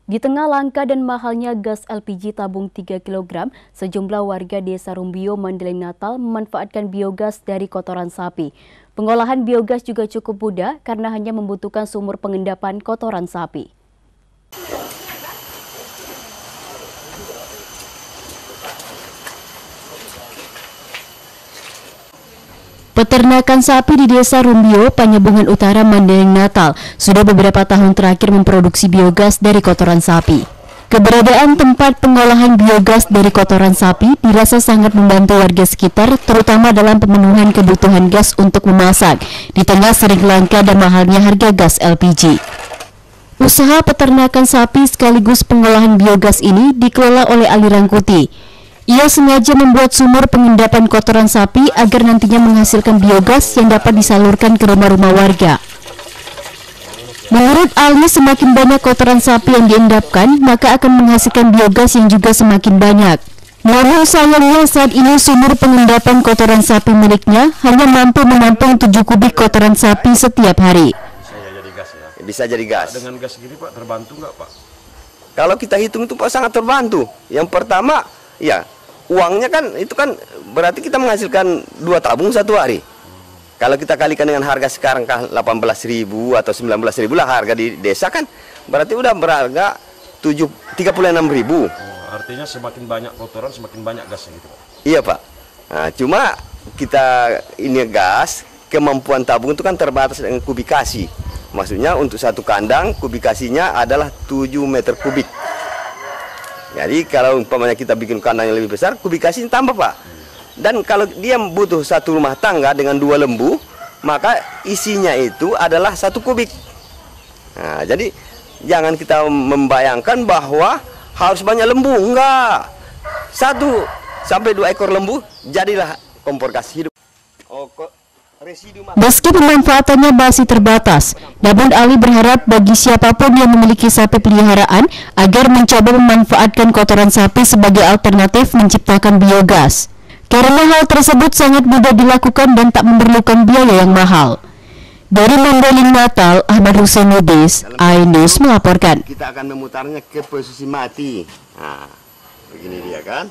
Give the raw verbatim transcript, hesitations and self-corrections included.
Di tengah langka dan mahalnya gas L P G tabung tiga kilogram, sejumlah warga Desa Rumbio, Mandailing Natal memanfaatkan biogas dari kotoran sapi. Pengolahan biogas juga cukup mudah karena hanya membutuhkan sumur pengendapan kotoran sapi. Peternakan sapi di Desa Rumbio, Panyebungan Utara, Mandailing Natal sudah beberapa tahun terakhir memproduksi biogas dari kotoran sapi. Keberadaan tempat pengolahan biogas dari kotoran sapi dirasa sangat membantu warga sekitar, terutama dalam pemenuhan kebutuhan gas untuk memasak, di tengah sering langka dan mahalnya harga gas L P G. Usaha peternakan sapi sekaligus pengolahan biogas ini dikelola oleh Ali Rangkuti. Ia sengaja membuat sumur pengendapan kotoran sapi agar nantinya menghasilkan biogas yang dapat disalurkan ke rumah-rumah warga. Menurut Ali, semakin banyak kotoran sapi yang diendapkan, maka akan menghasilkan biogas yang juga semakin banyak. Namun sayangnya saat ini sumur pengendapan kotoran sapi miliknya hanya mampu menampung tujuh kubik kotoran sapi setiap hari. Bisa jadi gas ya? Bisa jadi gas. Dengan gas gini Pak, terbantu nggak Pak? Kalau kita hitung itu Pak sangat terbantu. Yang pertama, ya uangnya kan itu kan berarti kita menghasilkan dua tabung satu hari. Kalau kita kalikan dengan harga sekarang delapan belas ribu atau sembilan belas ribu lah harga di desa kan, berarti udah berharga tiga puluh enam ribu. Oh, artinya semakin banyak kotoran semakin banyak gasnya gitu Pak? Iya Pak. Nah, cuma kita ini gas, kemampuan tabung itu kan terbatas dengan kubikasi. Maksudnya untuk satu kandang kubikasinya adalah tujuh meter kubik. Jadi kalau umpamanya kita bikin kandang yang lebih besar, kubikasinya tambah Pak. Dan kalau dia butuh satu rumah tangga dengan dua lembu, maka isinya itu adalah satu kubik. Nah, jadi jangan kita membayangkan bahwa harus banyak lembu, enggak. Satu sampai dua ekor lembu, jadilah kompor gas hidup. Oh, meski pemanfaatannya masih terbatas, namun Ali berharap bagi siapapun yang memiliki sapi peliharaan agar mencoba memanfaatkan kotoran sapi sebagai alternatif menciptakan biogas. Karena hal tersebut sangat mudah dilakukan dan tak memerlukan biaya yang mahal. Dari Mandailing Natal, Ahmad Hussein Lubis, iNews melaporkan. Kita akan memutarnya ke posisi mati. Nah, begini dia kan.